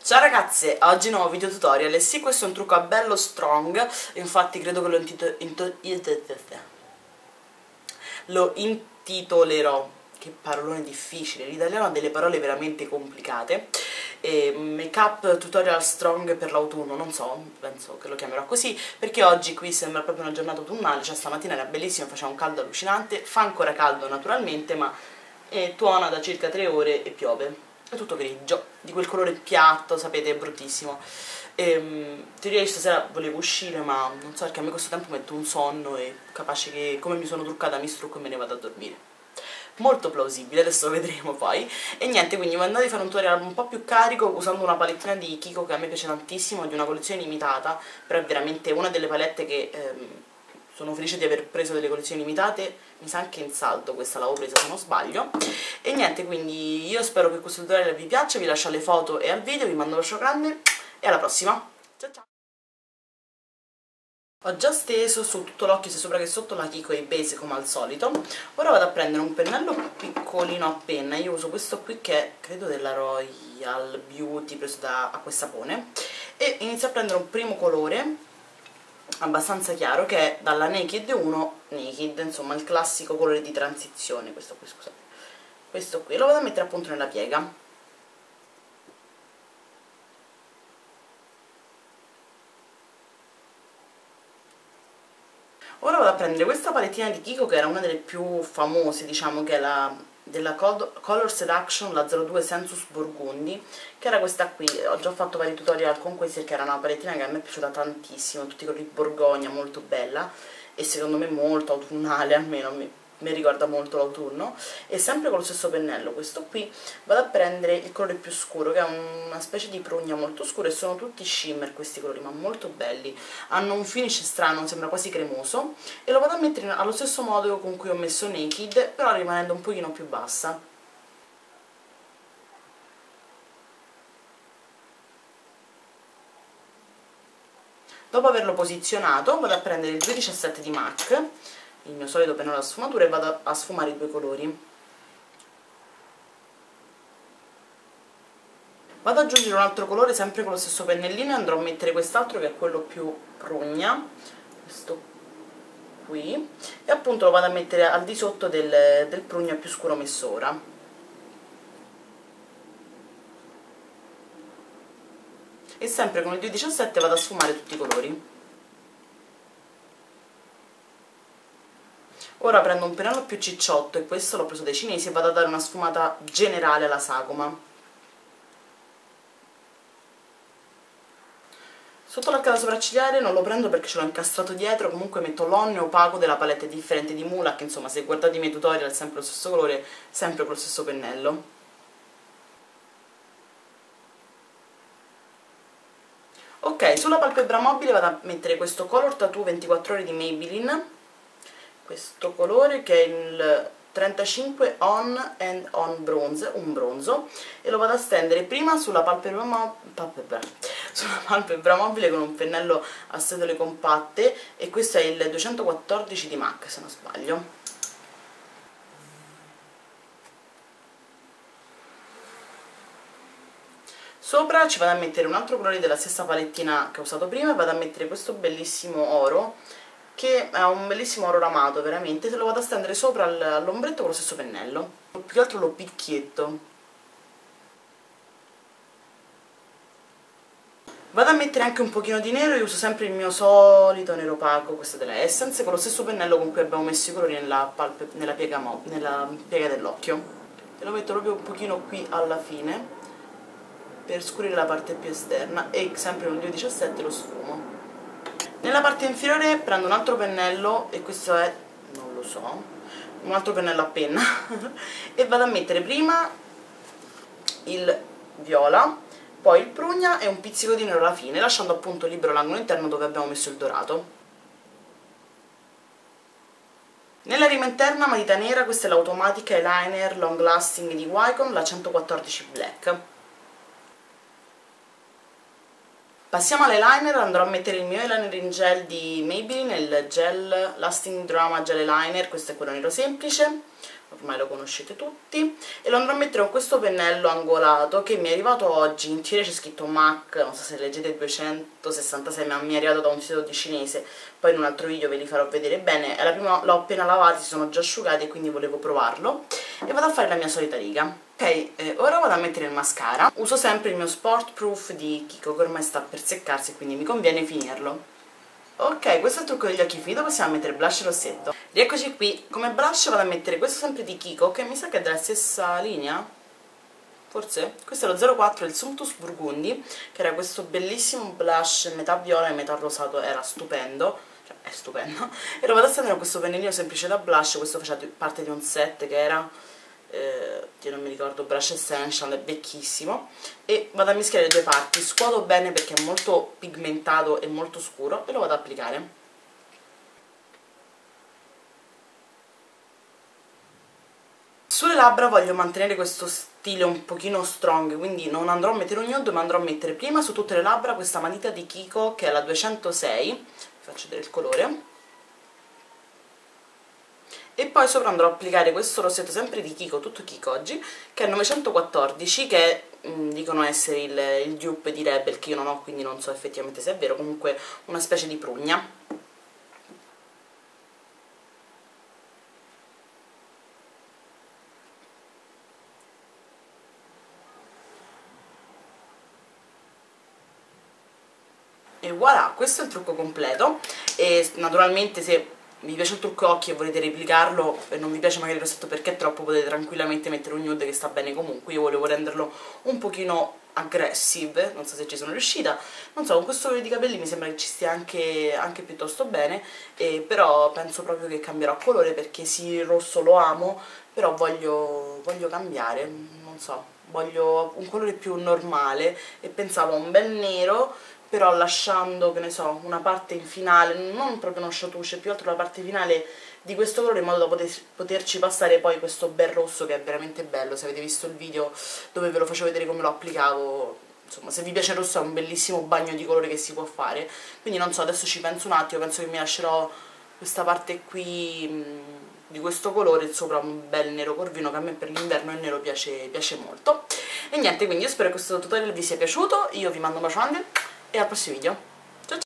Ciao ragazze, oggi nuovo video tutorial e sì, questo è un trucco a bello strong, infatti credo che lo intitolerò, che parolone difficile, l'italiano ha delle parole veramente complicate, make up tutorial strong per l'autunno, non so, penso che lo chiamerò così, perché oggi qui sembra proprio una giornata autunnale, cioè stamattina era bellissimo, faceva un caldo allucinante, fa ancora caldo naturalmente, ma tuona da circa 3 ore e piove. È tutto grigio, di quel colore piatto, sapete, è bruttissimo. Teoria stasera volevo uscire, ma non so perché a me questo tempo metto un sonno e capace che come mi sono truccata mi strucco e me ne vado a dormire. Molto plausibile, adesso lo vedremo poi. E niente, quindi vi andate a fare un tutorial un po' più carico usando una palettina di Kiko che a me piace tantissimo, di una collezione limitata, però è veramente una delle palette che sono felice di aver preso delle collezioni limitate, mi sa anche in saldo, questa l'avevo presa se non sbaglio. E niente, quindi io spero che questo tutorial vi piaccia, vi lascio le foto e al video, vi mando un bacio grande e alla prossima, ciao ciao! Ho già steso su tutto l'occhio sia sopra che sotto la Kiko e base come al solito. Ora vado a prendere un pennello piccolino a penna, io uso questo qui che è credo della Royal Beauty, preso da Acqua e Sapone, e inizio a prendere un primo colore abbastanza chiaro che è dalla Naked 1 Naked, insomma il classico colore di transizione, questo qui, scusate, questo qui lo vado a mettere appunto nella piega. Ora vado a prendere questa palettina di Kiko che era una delle più famose, diciamo, che è la della Color Seduction, la 02 Sensus Burgundy, che era questa qui. Ho già fatto vari tutorial con questi perché era una palettina che a me è piaciuta tantissimo, tutti i colori borgogna, molto bella e secondo me molto autunnale, almeno mi ricorda molto l'autunno. E sempre con lo stesso pennello, questo qui, vado a prendere il colore più scuro che è una specie di prugna molto scuro e sono tutti shimmer questi colori, ma molto belli, hanno un finish strano, sembra quasi cremoso, e lo vado a mettere allo stesso modo con cui ho messo Naked, però rimanendo un pochino più bassa. Dopo averlo posizionato vado a prendere il 217 di MAC, il mio solito pennello a sfumatura, e vado a sfumare i due colori. Vado ad aggiungere un altro colore sempre con lo stesso pennellino e andrò a mettere quest'altro che è quello più prugna, questo qui, e appunto lo vado a mettere al di sotto del prugna più scuro messo ora. E sempre con il 217 vado a sfumare tutti i colori. Ora prendo un pennello più cicciotto, e questo l'ho preso dai cinesi, e vado a dare una sfumata generale alla sagoma. Sotto l'arcata sopraccigliare non lo prendo perché ce l'ho incastrato dietro, comunque metto l'onne opaco della palette differente di Mulac, insomma se guardate i miei tutorial è sempre lo stesso colore, sempre con lo stesso pennello. Ok, sulla palpebra mobile vado a mettere questo Color Tattoo 24 ore di Maybelline, questo colore che è il 35 On and On Bronze, un bronzo, e lo vado a stendere prima sulla palpebra mobile con un pennello a setole compatte, e questo è il 214 di MAC se non sbaglio. Sopra ci vado a mettere un altro colore della stessa palettina che ho usato prima, e vado a mettere questo bellissimo oro, che è un bellissimo oro ramato veramente, se lo vado a stendere sopra all'ombretto con lo stesso pennello. Più che altro lo picchietto. Vado a mettere anche un pochino di nero e uso sempre il mio solito nero opaco, questo della Essence, con lo stesso pennello con cui abbiamo messo i colori nella piega dell'occhio. E lo metto proprio un pochino qui alla fine per scurire la parte più esterna, e sempre con il 217 lo sfumo. Nella parte inferiore prendo un altro pennello, e questo è, non lo so, un altro pennello a penna e vado a mettere prima il viola, poi il prugna e un pizzico di nero alla fine, lasciando appunto libero l'angolo interno dove abbiamo messo il dorato. Nella rima interna matita nera, questa è l'automatica eyeliner long lasting di Wycon, la 114 Black. Passiamo all'eyeliner, andrò a mettere il mio eyeliner in gel di Maybelline, il Gel Lasting Drama Gel Eyeliner, questo è quello nero semplice. Lo ormai lo conoscete tutti, e lo andrò a mettere con questo pennello angolato che mi è arrivato oggi. In teoria c'è scritto MAC, non so se leggete, 266, ma mi è arrivato da un sito di cinese, poi in un altro video ve li farò vedere bene. È la prima, l'ho appena lavati, si sono già asciugati e quindi volevo provarlo, e vado a fare la mia solita riga. Ok, ora vado a mettere il mascara. Uso sempre il mio Sport Proof di Kiko, che ormai sta per seccarsi, quindi mi conviene finirlo. Ok, questo è il trucco degli occhi finito, possiamo mettere blush rossetto. Rieccoci qui, come blush vado a mettere questo sempre di Kiko, che mi sa che è della stessa linea, forse? Questo è lo 04, il Sumptus Burgundy, che era questo bellissimo blush metà viola e metà rosato, era stupendo, cioè è stupendo. E lo vado a stendere con questo pennellino semplice da blush, questo faceva parte di un set che era... io non mi ricordo, Brush Essential, è vecchissimo, e vado a mischiare le due parti, scuoto bene perché è molto pigmentato e molto scuro, e lo vado ad applicare. Sulle labbra voglio mantenere questo stile un pochino strong, quindi non andrò a mettere un nude, ma andrò a mettere prima su tutte le labbra questa matita di Kiko che è la 206, vi faccio vedere il colore, e poi sopra andrò a applicare questo rossetto sempre di Kiko, tutto Kiko oggi, che è il 914, che dicono essere il dupe di Rebel, che io non ho, quindi non so effettivamente se è vero, comunque una specie di prugna. E voilà, questo è il trucco completo, e naturalmente se vi piace il trucco occhi e volete replicarlo e non vi piace magari il rossetto perché è troppo, potete tranquillamente mettere un nude che sta bene comunque. Io volevo renderlo un pochino aggressive, non so se ci sono riuscita, non so, con questo colore di capelli mi sembra che ci stia anche piuttosto bene, però penso proprio che cambierò colore perché sì, il rosso lo amo, però voglio cambiare, non so, voglio un colore più normale e pensavo a un bel nero, però lasciando, che ne so, una parte in finale, non proprio uno chautouche, più altro la parte finale di questo colore, in modo da poterci passare poi questo bel rosso che è veramente bello. Se avete visto il video dove ve lo facevo vedere come lo applicavo, insomma, se vi piace il rosso è un bellissimo bagno di colore che si può fare. Quindi non so, adesso ci penso un attimo, penso che mi lascerò questa parte qui di questo colore, sopra un bel nero corvino, che a me per l'inverno il nero piace molto. E niente, quindi io spero che questo tutorial vi sia piaciuto, io vi mando un bacio grande e al prossimo video.